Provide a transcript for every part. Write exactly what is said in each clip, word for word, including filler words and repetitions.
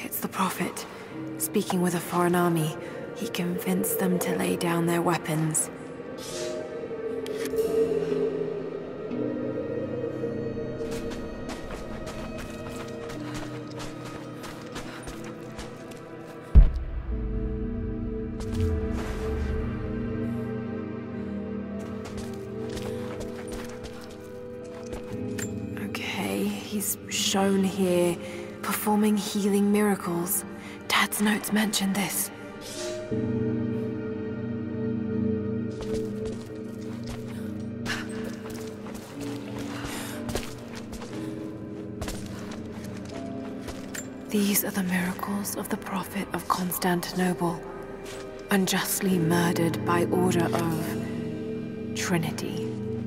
It's the Prophet. Speaking with a foreign army, he convinced them to lay down their weapons. Okay, he's shown here, performing healing miracles. Dad's notes mention this. These are the miracles of the Prophet of Constantinople, unjustly murdered by order of Trinity.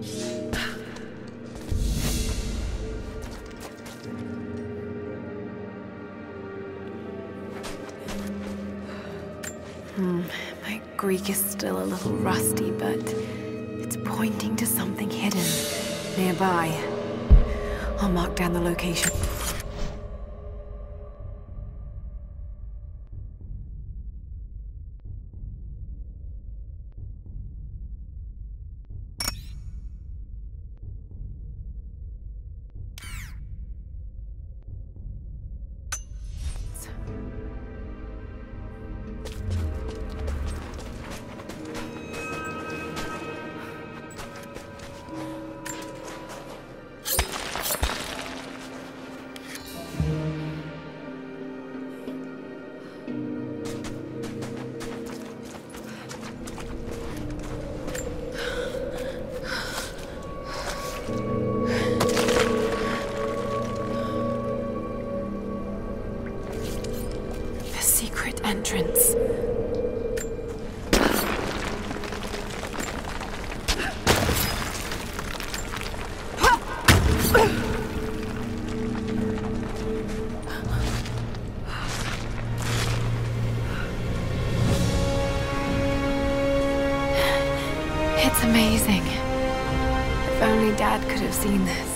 Hmm, my Greek is still a little rusty, but it's pointing to something hidden nearby. I'll mark down the location. Entrance. It's amazing. If only Dad could have seen this.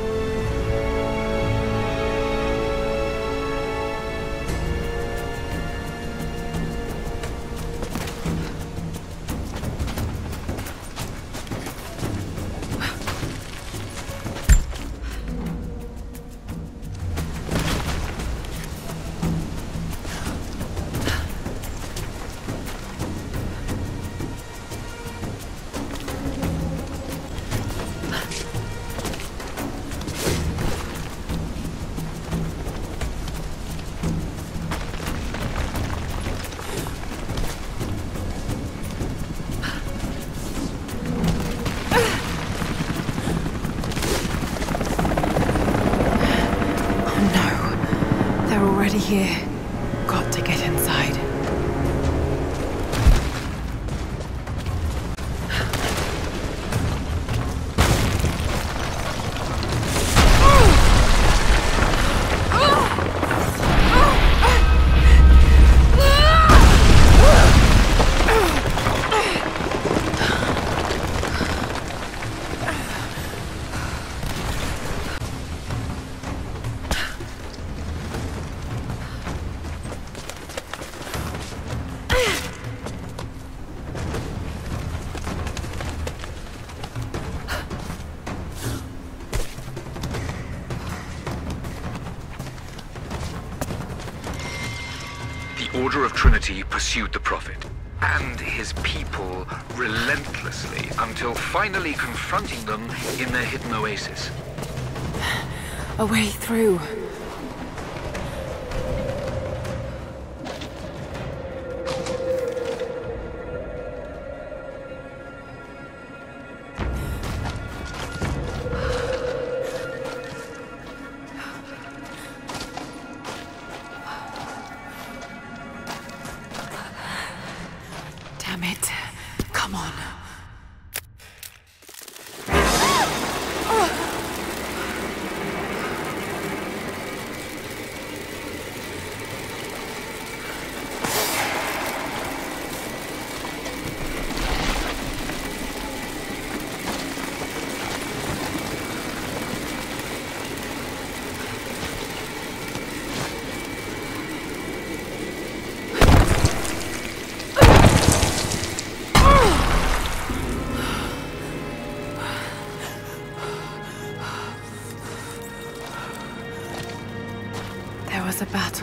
Here. Got to get inside. The Order of Trinity pursued the Prophet and his people relentlessly until finally confronting them in their hidden oasis. A way through. Damn it. Come on.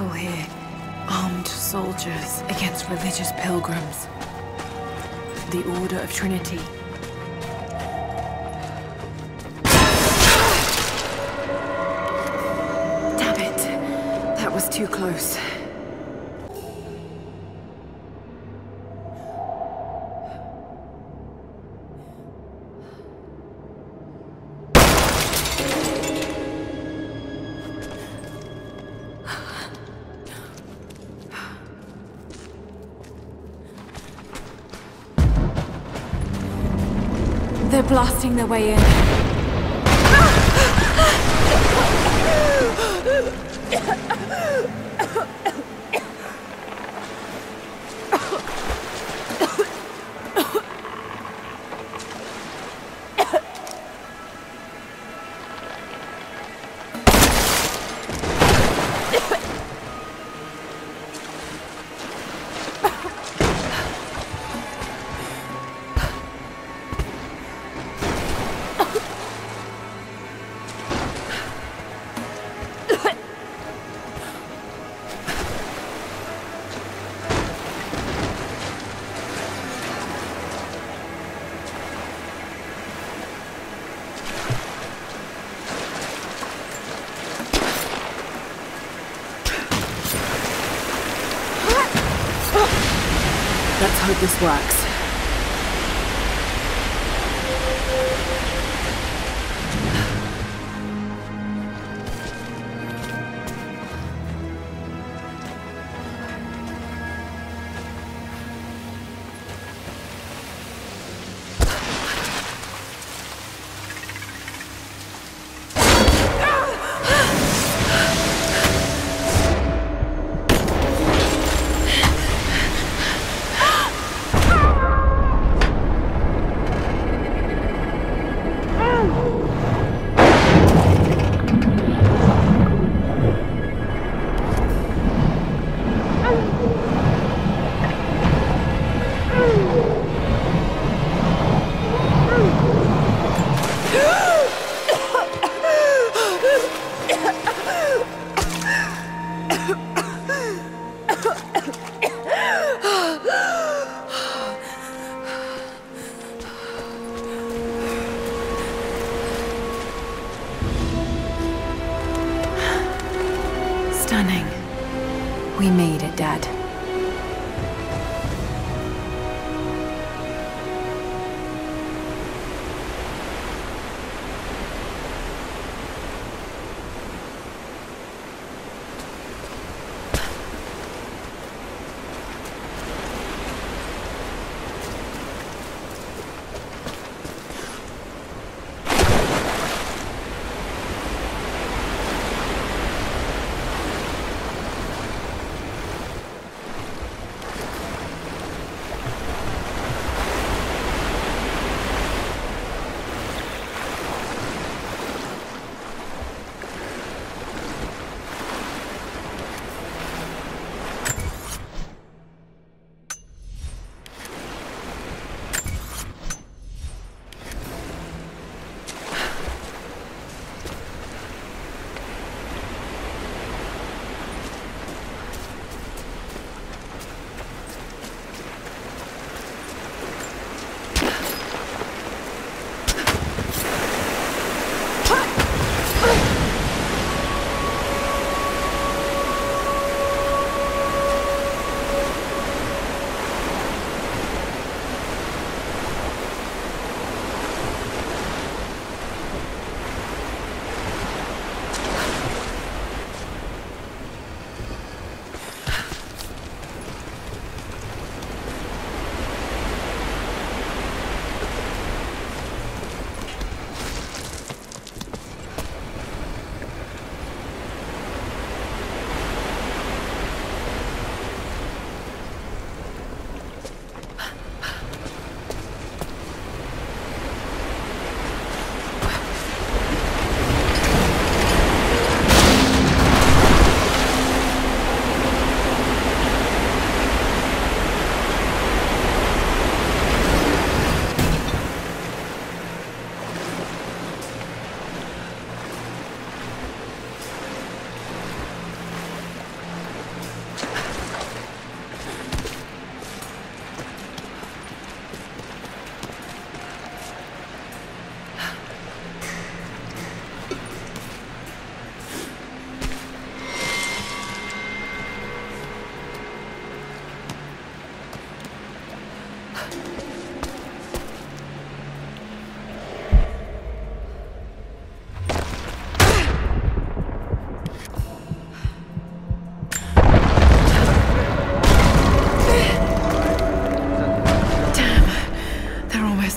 battle here. Armed soldiers against religious pilgrims. The Order of Trinity. Damn it. That was too close. They're blasting their way in. Let's hope this works. Stunning. We made it, Dad.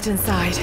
get inside.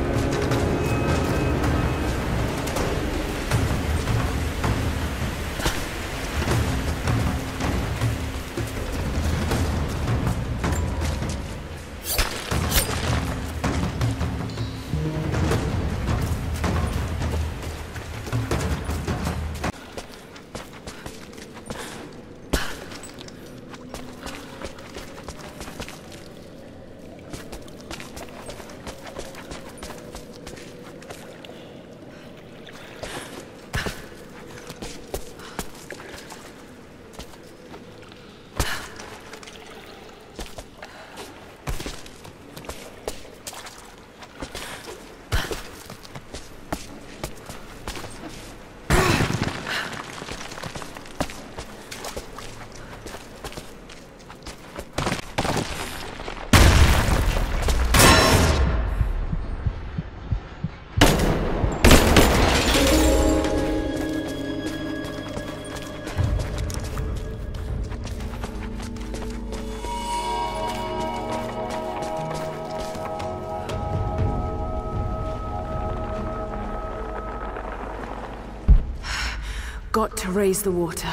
Got to raise the water.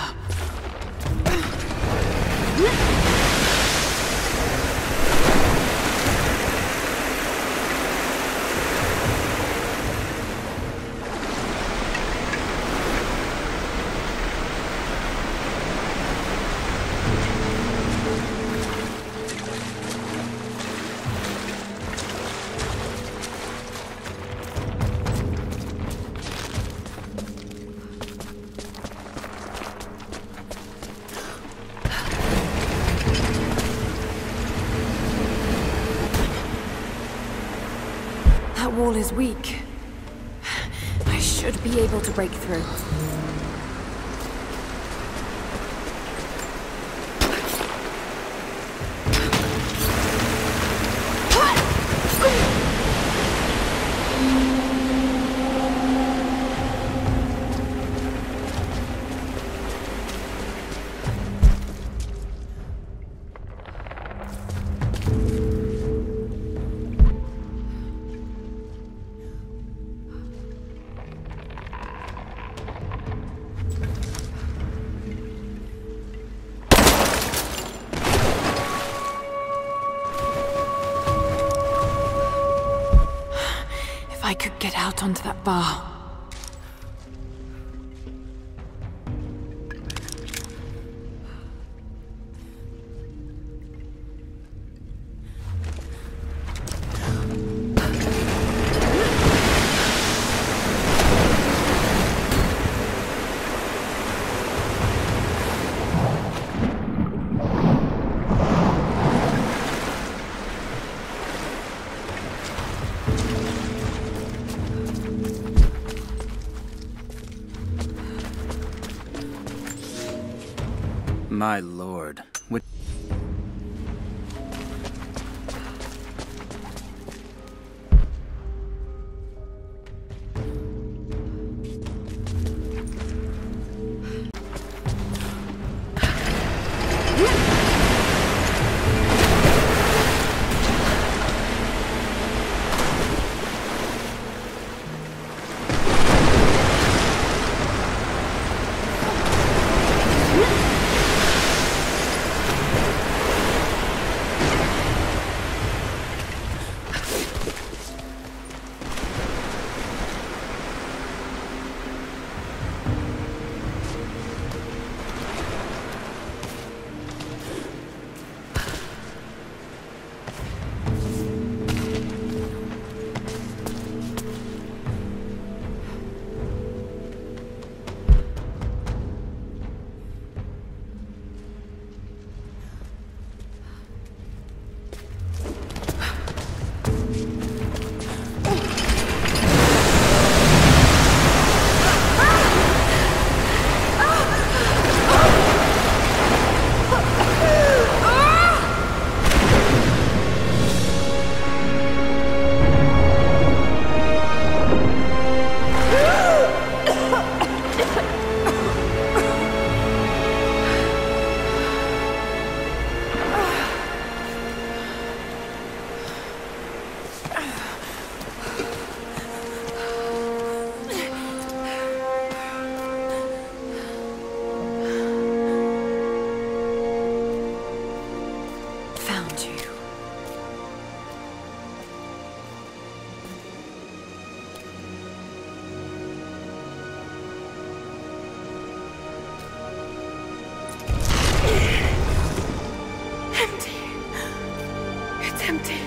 That wall is weak. I should be able to break through. I could get out onto that bar. My lord, what... found you. Empty. It's empty.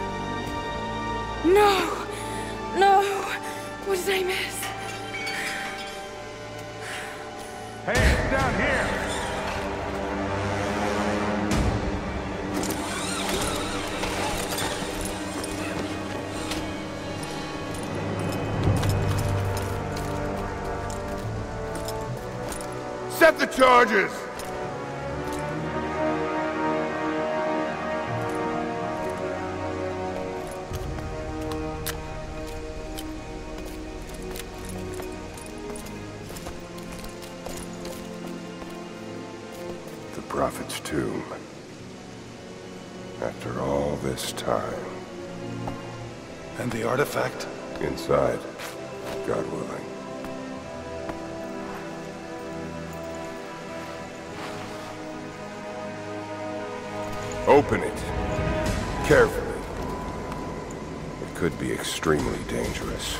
No! No! What did I miss? Hands down here! Set the charges! The Prophet's tomb. After all this time. And the artifact? Inside, God willing. Open it. Carefully. It could be extremely dangerous.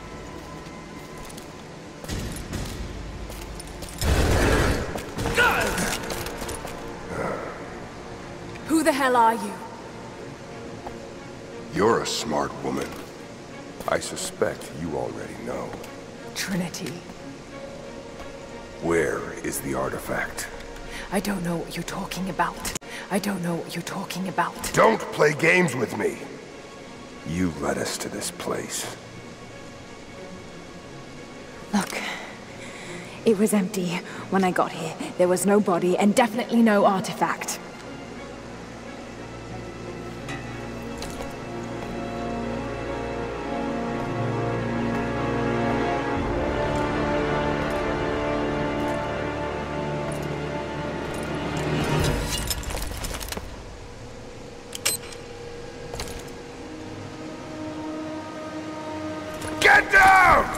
Who the hell are you? You're a smart woman. I suspect you already know. Trinity. Where is the artifact? I don't know what you're talking about. I don't know what you're talking about. Don't play games with me! You led us to this place. Look. It was empty when I got here. There was no body and definitely no artifact. Get down!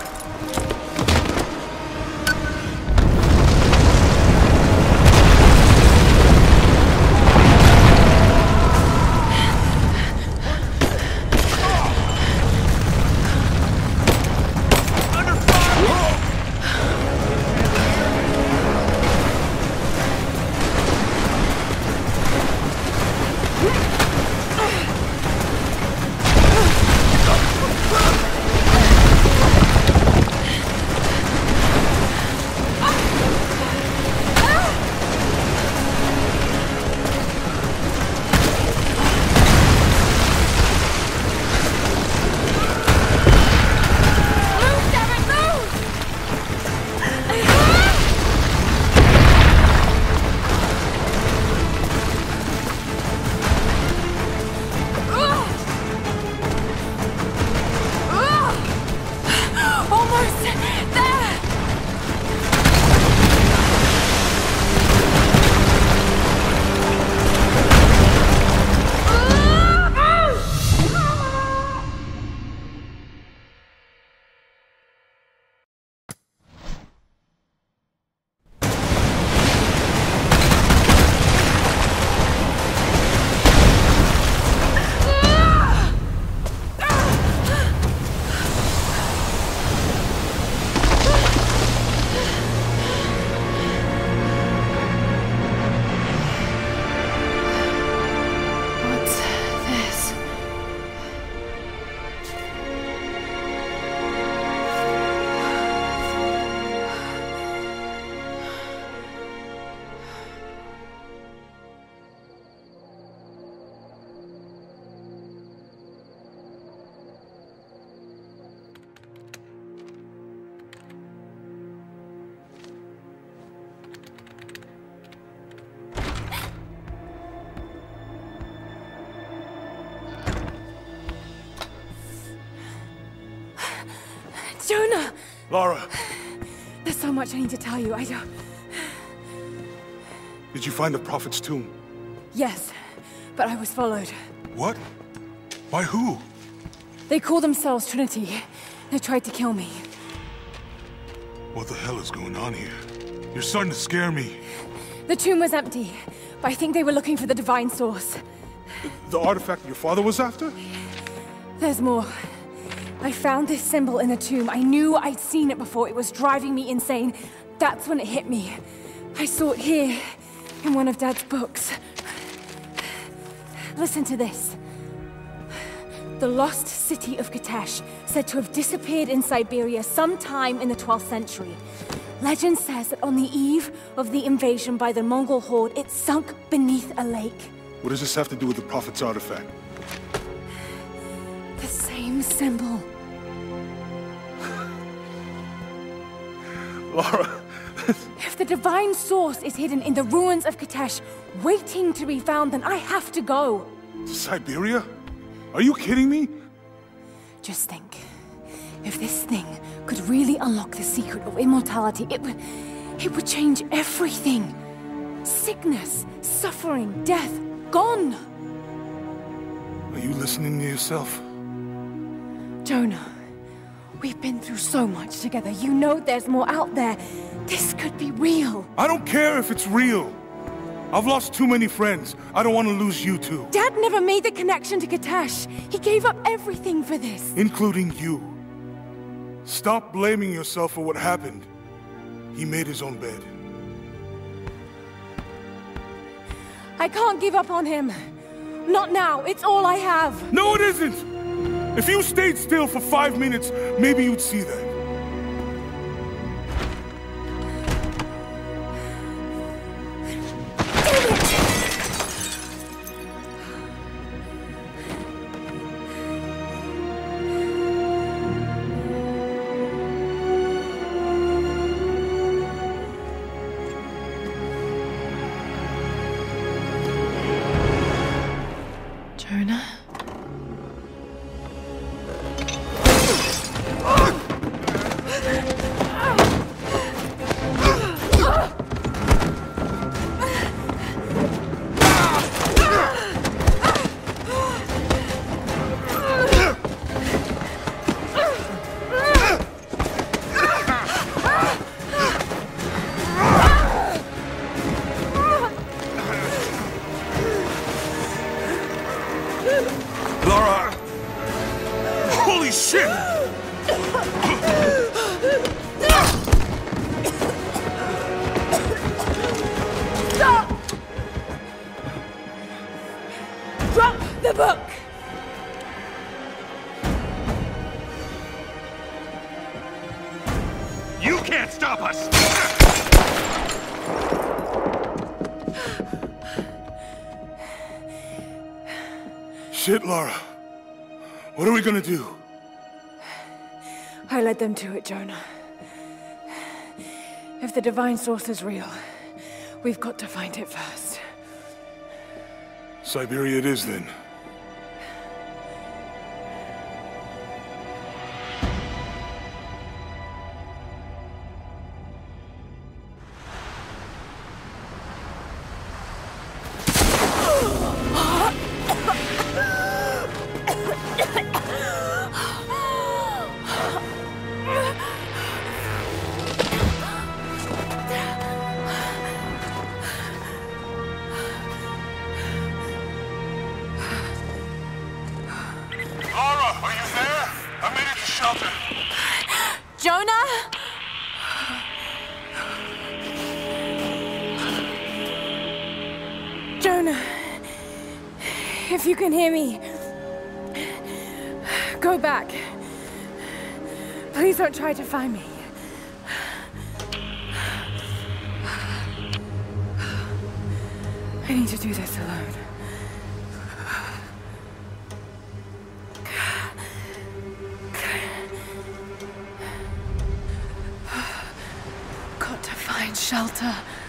Jonah! Lara, There's so much I need to tell you. I don't... did you find the Prophet's tomb? Yes, but I was followed. What? By who? They call themselves Trinity. They tried to kill me. What the hell is going on here? You're starting to scare me. The tomb was empty, but I think they were looking for the divine source. The artifact your father was after? There's more. I found this symbol in a tomb. I knew I'd seen it before. It was driving me insane. That's when it hit me. I saw it here, in one of Dad's books. Listen to this. The lost city of Kitesh, said to have disappeared in Siberia sometime in the twelfth century. Legend says that on the eve of the invasion by the Mongol horde, it sunk beneath a lake. What does this have to do with the Prophet's artifact? The same symbol. Lara... If the divine source is hidden in the ruins of Kitesh, waiting to be found, then I have to go. To Siberia? Are you kidding me? Just think. If this thing could really unlock the secret of immortality, it would... it would change everything. Sickness, suffering, death, gone. Are you listening to yourself? Jonah, we've been through so much together. You know there's more out there. This could be real. I don't care if it's real. I've lost too many friends. I don't want to lose you too. Dad never made the connection to Kitesh. He gave up everything for this. Including you. Stop blaming yourself for what happened. He made his own bed. I can't give up on him. Not now. It's all I have. No, it isn't! If you stayed still for five minutes, maybe you'd see that. Jonah? Lara! Holy shit! Stop! Drop the book! You can't stop us! Shit, Lara. What are we gonna do? I led them to it, Jonah. If the divine source is real, we've got to find it first. Siberia it is, then. Jonah? Jonah, if you can hear me, go back. Please don't try to find me. I need to do this alone. Got to find shelter.